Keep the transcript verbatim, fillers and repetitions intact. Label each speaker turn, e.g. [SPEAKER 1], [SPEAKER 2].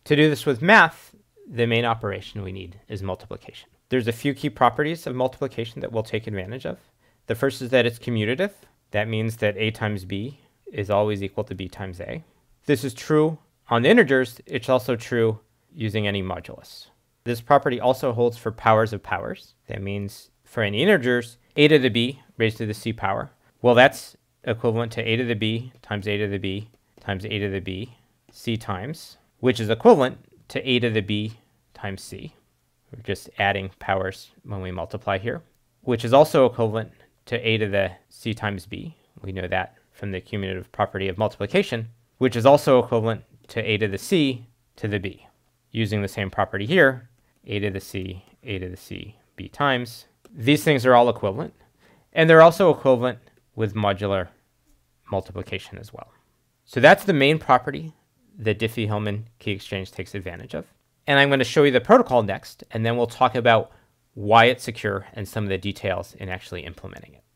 [SPEAKER 1] To do this with math, the main operation we need is multiplication. There's a few key properties of multiplication that we'll take advantage of. The first is that it's commutative. That means that a times b is always equal to b times a. This is true on the integers. It's also true using any modulus. This property also holds for powers of powers. That means for any integers, a to the b raised to the c power. Well, that's equivalent to a to the b times a to the b times a to the b c times, which is equivalent to a to the b times c. We're just adding powers when we multiply here, which is also equivalent to a to the c times b. We know that from the cumulative property of multiplication, which is also equivalent to a to the c to the b. Using the same property here, a to the c, a to the c, b times. These things are all equivalent, and they're also equivalent with modular multiplication as well. So that's the main property that Diffie-Hellman key exchange takes advantage of. And I'm going to show you the protocol next, and then we'll talk about why it's secure and some of the details in actually implementing it.